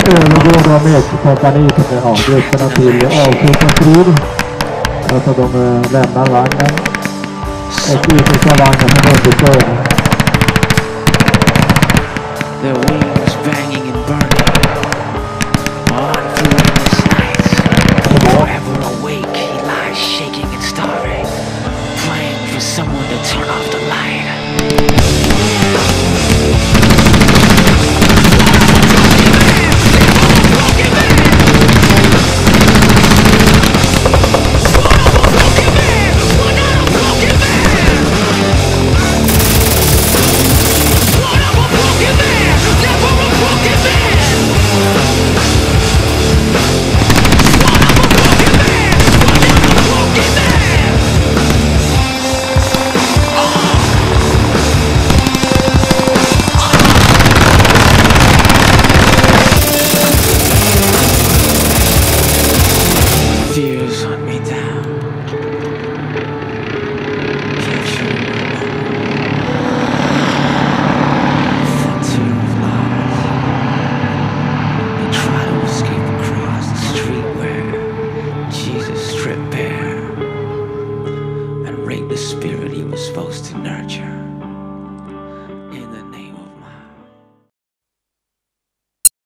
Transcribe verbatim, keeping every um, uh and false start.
övergår de armékompani som är ja, grupperna till avslutad strid. Alltså de äh, lämnar vagnen och utnyttjar vagnen som understöd. Their wings banging and burning on through endless nights. Forever awake, he lies shaking and starving, praying for someone to turn off the light. The spirit he was supposed to nurture.